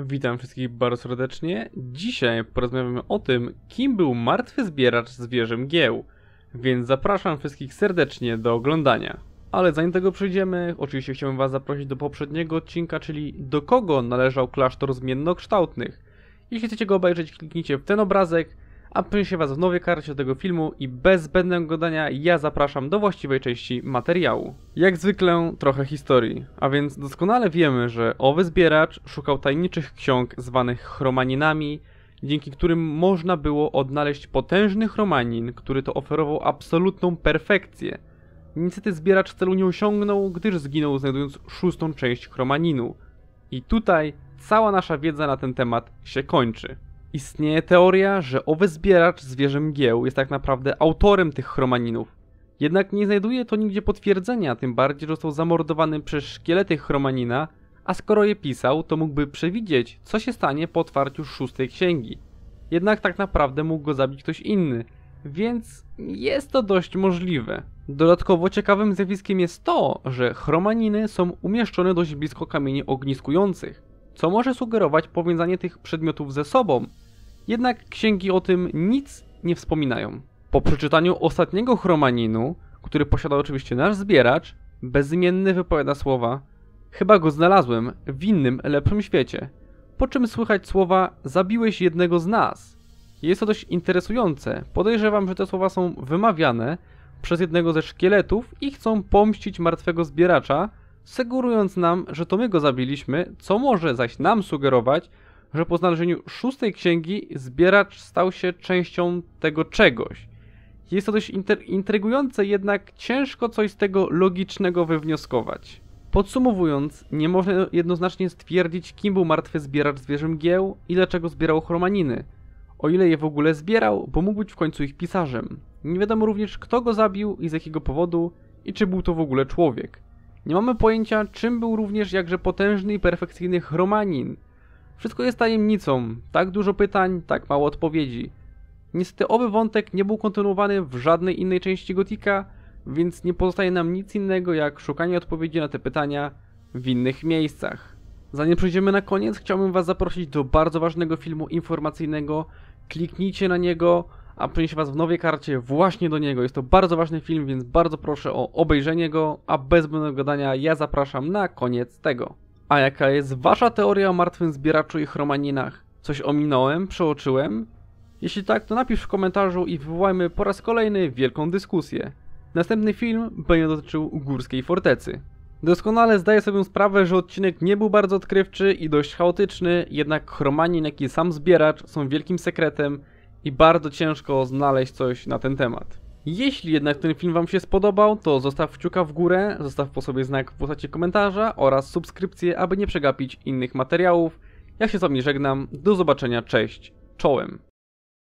Witam wszystkich bardzo serdecznie. Dzisiaj porozmawiamy o tym, kim był martwy zbieracz z wieży mgieł. Więc zapraszam wszystkich serdecznie do oglądania. Ale zanim tego przejdziemy, oczywiście chciałbym was zaprosić do poprzedniego odcinka, czyli do kogo należał klasztor zmiennokształtnych. Jeśli chcecie go obejrzeć, kliknijcie w ten obrazek, a przyniesie was w nowej karcie do tego filmu i bez zbędnego gadania ja zapraszam do właściwej części materiału. Jak zwykle trochę historii, a więc doskonale wiemy, że owy zbieracz szukał tajemniczych ksiąg zwanych chromaninami, dzięki którym można było odnaleźć potężny chromanin, który to oferował absolutną perfekcję. Niestety zbieracz celu nie osiągnął, gdyż zginął znajdując szóstą część chromaninu. I tutaj cała nasza wiedza na ten temat się kończy. Istnieje teoria, że owy zbieracz z wieży mgieł jest tak naprawdę autorem tych chromaninów. Jednak nie znajduje to nigdzie potwierdzenia, tym bardziej, że został zamordowany przez szkielety chromanina, a skoro je pisał, to mógłby przewidzieć, co się stanie po otwarciu szóstej księgi. Jednak tak naprawdę mógł go zabić ktoś inny, więc jest to dość możliwe. Dodatkowo ciekawym zjawiskiem jest to, że chromaniny są umieszczone dość blisko kamieni ogniskujących, co może sugerować powiązanie tych przedmiotów ze sobą. Jednak księgi o tym nic nie wspominają. Po przeczytaniu ostatniego chromaninu, który posiadał oczywiście nasz zbieracz, bezimienny wypowiada słowa: chyba go znalazłem w innym, lepszym świecie. Po czym słychać słowa: zabiłeś jednego z nas. Jest to dość interesujące. Podejrzewam, że te słowa są wymawiane przez jednego ze szkieletów i chcą pomścić martwego zbieracza, sugerując nam, że to my go zabiliśmy, co może zaś nam sugerować, że po znalezieniu szóstej księgi zbieracz stał się częścią tego czegoś. Jest to dość intrygujące, jednak ciężko coś z tego logicznego wywnioskować. Podsumowując, nie można jednoznacznie stwierdzić, kim był martwy zbieracz z wieży mgieł i dlaczego zbierał chromaniny. O ile je w ogóle zbierał, bo mógł być w końcu ich pisarzem. Nie wiadomo również, kto go zabił i z jakiego powodu, i czy był to w ogóle człowiek. Nie mamy pojęcia, czym był również jakże potężny i perfekcyjny chromanin. Wszystko jest tajemnicą, tak dużo pytań, tak mało odpowiedzi. Niestety owy wątek nie był kontynuowany w żadnej innej części Gotika, więc nie pozostaje nam nic innego jak szukanie odpowiedzi na te pytania w innych miejscach. Zanim przejdziemy na koniec, chciałbym was zaprosić do bardzo ważnego filmu informacyjnego. Kliknijcie na niego, a przeniesie was w nowej karcie właśnie do niego. Jest to bardzo ważny film, więc bardzo proszę o obejrzenie go, a bez zbędnego gadania ja zapraszam na koniec tego. A jaka jest wasza teoria o martwym zbieraczu i chromaninach? Coś ominąłem? Przeoczyłem? Jeśli tak, to napisz w komentarzu i wywołajmy po raz kolejny wielką dyskusję. Następny film będzie dotyczył Górskiej Fortecy. Doskonale zdaję sobie sprawę, że odcinek nie był bardzo odkrywczy i dość chaotyczny, jednak chromanin, jak i sam zbieracz są wielkim sekretem i bardzo ciężko znaleźć coś na ten temat. Jeśli jednak ten film wam się spodobał, to zostaw kciuka w górę, zostaw po sobie znak w postaci komentarza oraz subskrypcję, aby nie przegapić innych materiałów. Ja się z wami żegnam, do zobaczenia, cześć, czołem.